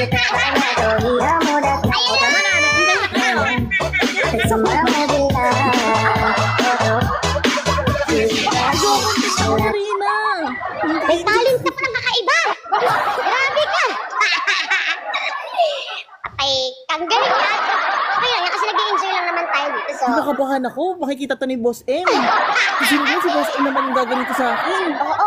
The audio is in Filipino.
May talent ka pa ng kakaiba! Grabe ka! Patay kang galing yan! Okay lang yan kasi nag-i-enjoy lang naman tayo dito. So... Nakabahan ako. Makikita to ni Boss M. Kasi naman si Boss M naman yung gaganito sa akin. Oo,